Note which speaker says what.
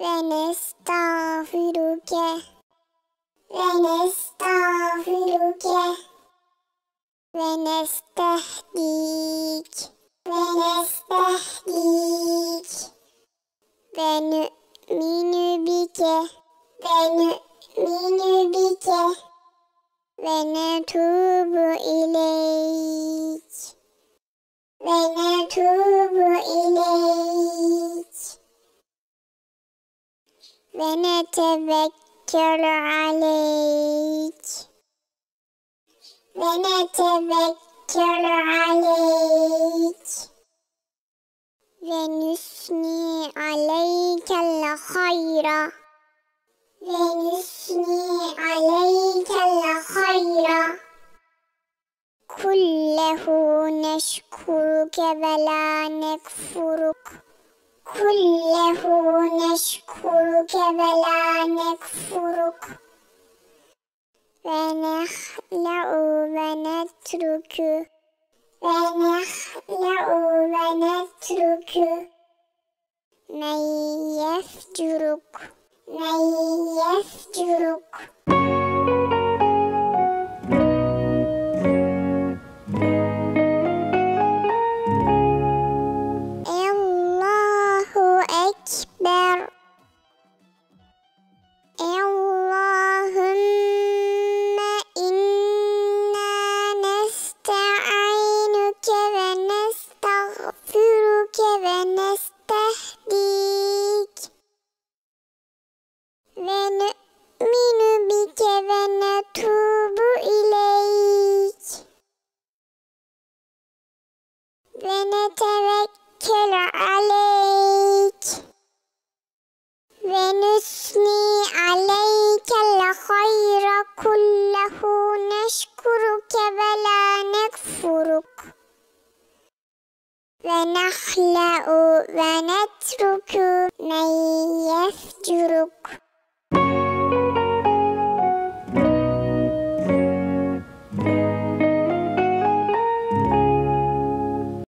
Speaker 1: ونستغفرك ونستغفرك ونستهديك ونستهديك ونؤمن بك ونؤمن بك ونتوب إليك ونتوب إليك ونتوكل عليك ونتوكل عليك ونثني عليك الخير ونثني عليك الخير كله نشكرك ولا نكفرك كله نشكرك ولا نكفرك ونخلع ونترك ونخلع ونترك من يفجرك من يفجرك الله أكبر اللهم إنا نستعينك ونستغفرك ونستهديك ونؤمن بك ونتوب إليك ونتوكل عليك ونثني عليك الخير كله نشكرك ولا نكفرك ونخلع ونترك من يفجرك